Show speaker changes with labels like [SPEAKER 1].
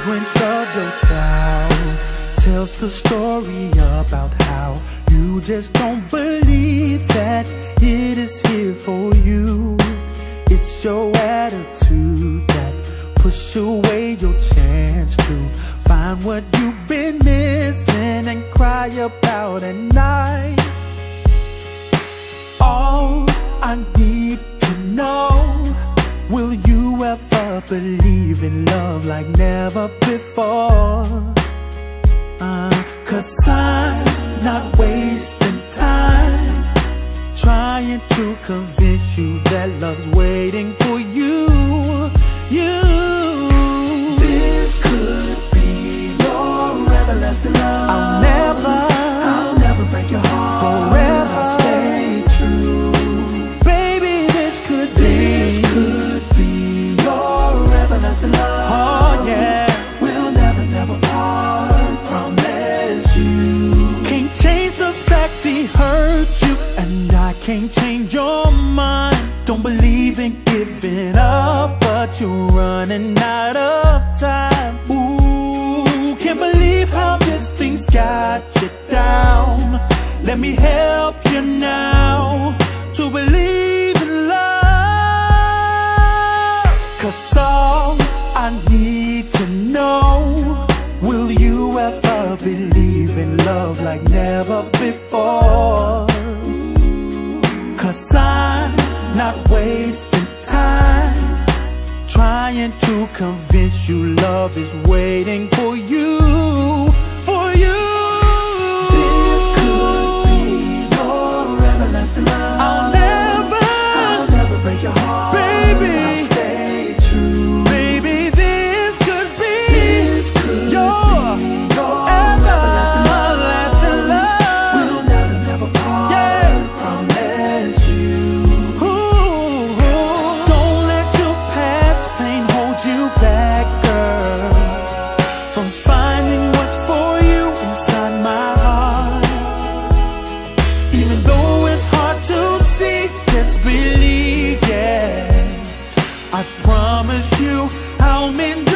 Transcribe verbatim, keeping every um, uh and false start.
[SPEAKER 1] fragrance of your doubt tells the story about how you just don't believe that it is here for you. It's your attitude that push away your chance to find what you've been missing and cry about at night. All I need to know, will you ever believe in love like never before? Uh, Cause I'm not wasting time trying to convince you that love's waiting for you. You. This could be your everlasting love. I'll never, I'll never break your heart. Forever I'll stay true. Baby, this could be, this could be your everlasting love. Oh yeah. We'll never, never part. Promise you. Can't change the fact he hurt you, and I can't change your mind. Don't believe in giving up, but you're running out of time. Ooh, can't believe how this thing's got you down. Let me help you now to believe in love. Cause all I need to know, will you ever believe in love like never before? Cause I'm not wasting time trying to convince you love is waiting for you, for you. This could be your everlasting love. I'll never, I'll never break your heart. Baby, I'll stay true. Baby, this could be, this could your, be your everlasting love. love. We'll never, never part. Yeah. Promise you. You back, girl, from finding what's for you inside my heart. Even though it's hard to see, just believe, yeah. I promise you I'll mend